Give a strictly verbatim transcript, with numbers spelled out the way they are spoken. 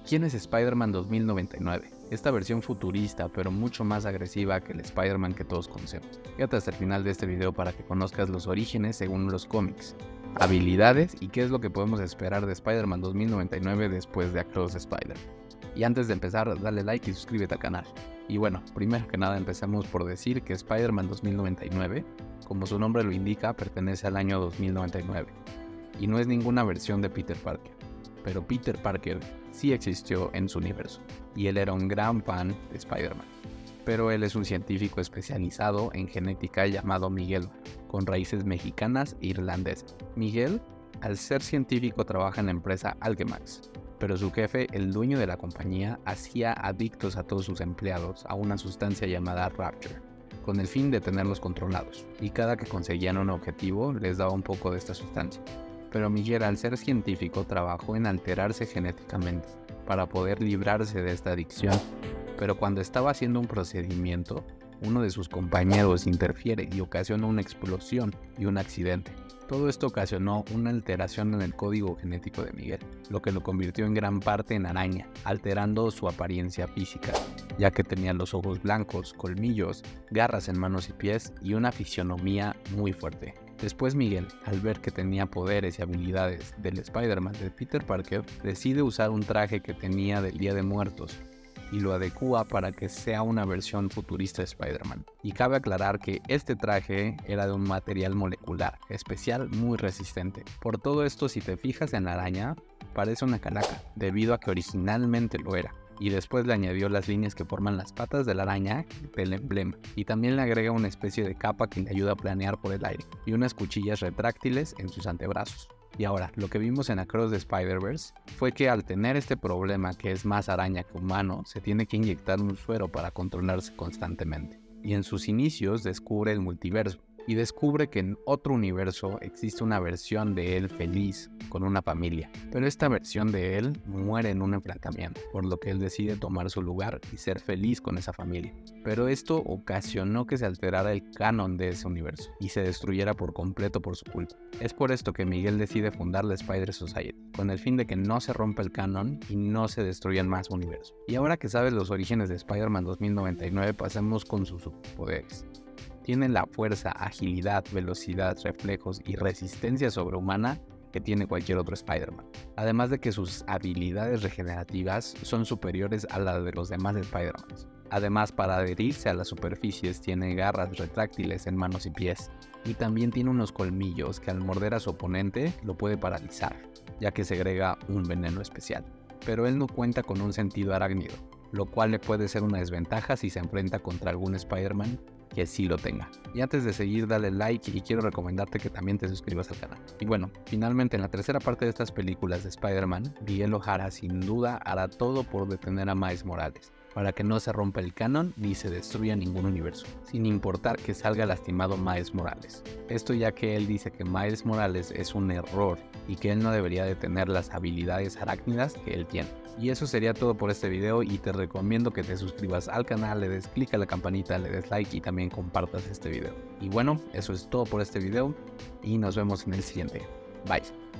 ¿Quién es Spider-Man dos mil noventa y nueve? Esta versión futurista, pero mucho más agresiva que el Spider-Man que todos conocemos. Quédate hasta el final de este video para que conozcas los orígenes según los cómics, habilidades y qué es lo que podemos esperar de Spider-Man dos mil noventa y nueve después de Across the Spider-Man. Y antes de empezar, dale like y suscríbete al canal. Y bueno, primero que nada empecemos por decir que Spider-Man dos mil noventa y nueve, como su nombre lo indica, pertenece al año dos mil noventa y nueve. Y no es ninguna versión de Peter Parker. Pero Peter Parker sí existió en su universo, y él era un gran fan de Spider-Man. Pero él es un científico especializado en genética llamado Miguel, con raíces mexicanas e irlandesas. Miguel, al ser científico, trabaja en la empresa Alchemax, pero su jefe, el dueño de la compañía, hacía adictos a todos sus empleados a una sustancia llamada Rapture, con el fin de tenerlos controlados, y cada que conseguían un objetivo les daba un poco de esta sustancia. Pero Miguel, al ser científico, trabajó en alterarse genéticamente para poder librarse de esta adicción. Pero cuando estaba haciendo un procedimiento, uno de sus compañeros interfiere y ocasiona una explosión y un accidente. Todo esto ocasionó una alteración en el código genético de Miguel, lo que lo convirtió en gran parte en araña, alterando su apariencia física, ya que tenía los ojos blancos, colmillos, garras en manos y pies y una fisionomía muy fuerte. Después Miguel, al ver que tenía poderes y habilidades del Spider-Man de Peter Parker, decide usar un traje que tenía del Día de Muertos y lo adecua para que sea una versión futurista de Spider-Man. Y cabe aclarar que este traje era de un material molecular, especial, muy resistente. Por todo esto, si te fijas en la araña, parece una calaca, debido a que originalmente lo era. Y después le añadió las líneas que forman las patas de la araña del emblema, y también le agrega una especie de capa que le ayuda a planear por el aire, y unas cuchillas retráctiles en sus antebrazos. Y ahora, lo que vimos en Across the Spider-Verse fue que al tener este problema que es más araña que humano, se tiene que inyectar un suero para controlarse constantemente. Y en sus inicios descubre el multiverso, y descubre que en otro universo existe una versión de él feliz con una familia, pero esta versión de él muere en un enfrentamiento, por lo que él decide tomar su lugar y ser feliz con esa familia. Pero esto ocasionó que se alterara el canon de ese universo y se destruyera por completo por su culpa. Es por esto que Miguel decide fundar la Spider Society, con el fin de que no se rompa el canon y no se destruyan más universos. Y ahora que sabes los orígenes de Spider-Man dos mil noventa y nueve, pasemos con sus superpoderes. Tiene la fuerza, agilidad, velocidad, reflejos y resistencia sobrehumana que tiene cualquier otro Spider-Man. Además de que sus habilidades regenerativas son superiores a las de los demás Spider-Man. Además, para adherirse a las superficies tiene garras retráctiles en manos y pies. Y también tiene unos colmillos que al morder a su oponente lo puede paralizar, ya que segrega un veneno especial. Pero él no cuenta con un sentido arácnido, lo cual le puede ser una desventaja si se enfrenta contra algún Spider-Man que sí lo tenga. Y antes de seguir, dale like y quiero recomendarte que también te suscribas al canal. Y bueno, finalmente en la tercera parte de estas películas de Spider-Man, Miguel O'Hara sin duda hará todo por detener a Miles Morales, para que no se rompa el canon ni se destruya ningún universo, sin importar que salga lastimado Miles Morales. Esto ya que él dice que Miles Morales es un error y que él no debería de tener las habilidades arácnidas que él tiene. Y eso sería todo por este video y te recomiendo que te suscribas al canal, le des click a la campanita, le des like y también compartas este video. Y bueno, eso es todo por este video y nos vemos en el siguiente. Bye.